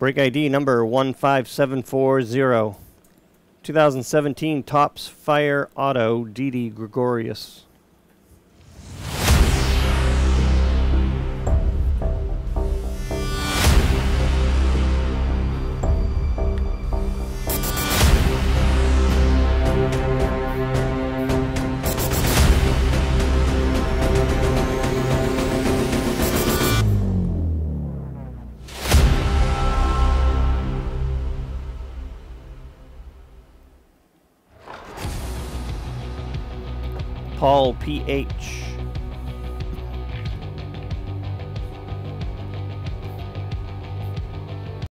Break ID number 15740. 2017 Tops Fire Auto Didi Gregorius. Paul P.H.